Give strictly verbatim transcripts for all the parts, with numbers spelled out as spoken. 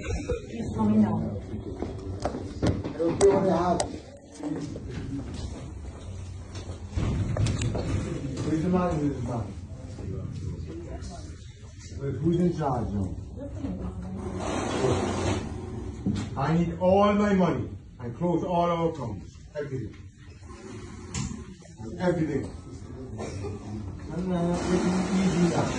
He's coming now. I don't care what I have. Where's the man with the man? Wait, who's in charge now? I need all my money and close all our accounts. Everything. Everything. And uh, it's easy now.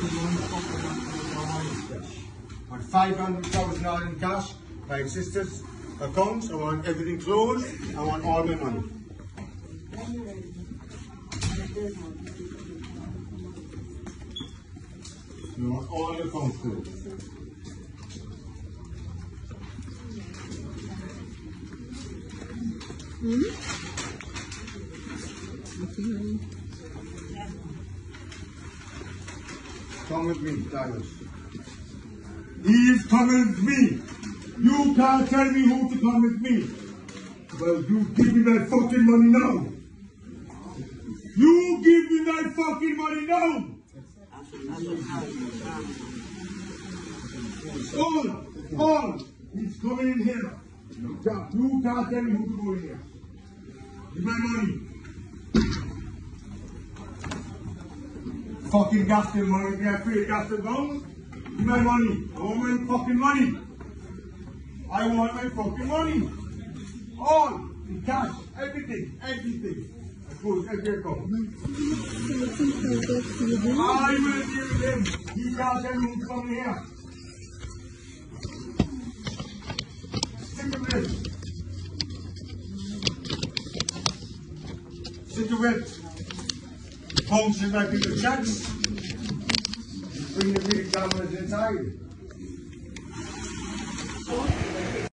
I want five hundred thousand dollars in cash, my sister's accounts. I want everything closed. I want all my money. I want all the accounts closed. Hmm? Come with me, Douglas. He is coming with me. You can't tell me who to come with me. Well, you give me that fucking money now. You give me that fucking money now. All, all, he's coming in here. You can't, you can't tell me who to go in here. Give my money. Fucking gas the money, they have free gas the guns. Give my money. I want my fucking money. I want my fucking money. All, in cash, everything, everything. I close every account. I will deal with him. He can't tell me who's coming here. Cigarette. Cigarette. Function like in the chats. Bring the big cameras inside.